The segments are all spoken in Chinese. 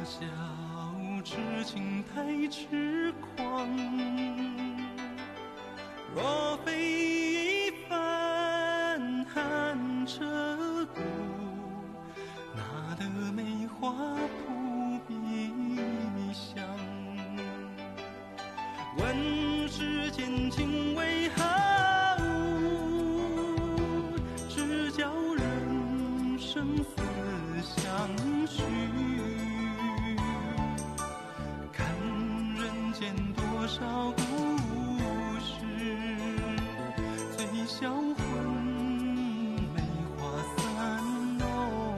小痴情太痴狂，若非一番寒彻骨，哪得梅花扑鼻香？问世间情为何物，只教人生死相许。看人间多少故事，最销魂梅花三弄。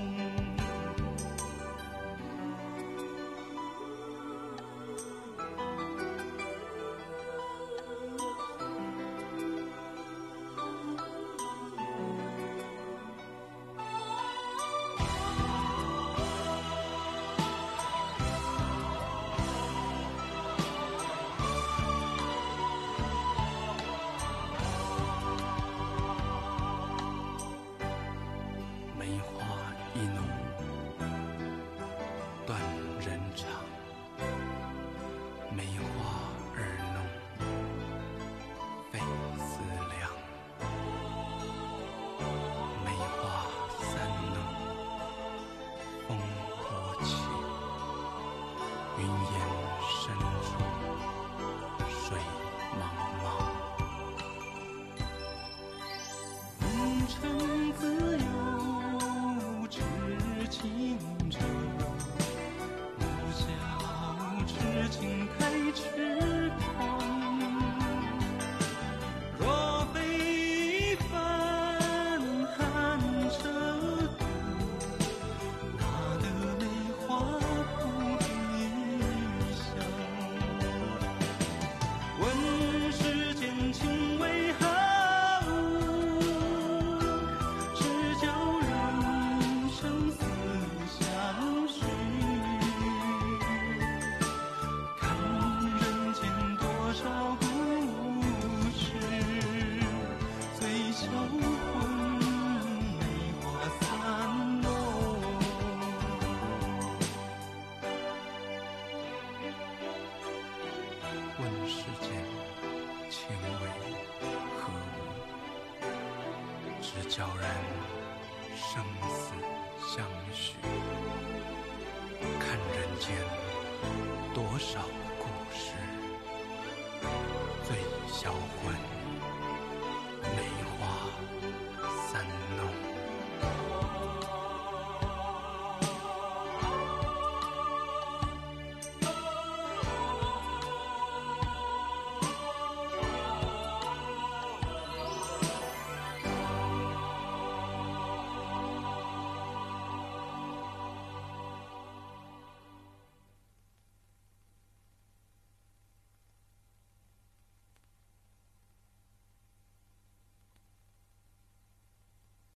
梅花易浓，断人肠；梅花二浓，费思量。梅花三弄，风波起，云烟深处，水茫茫。红尘自由，痴情者，不晓痴情太痴狂。若非一番寒彻骨，哪得梅花扑鼻香？问世间情为何物，只教人生死相许。看人间多少故事，最销魂梅花三弄。问世间情为何物，只教人生死相许。看人间多少故事，最销魂梅花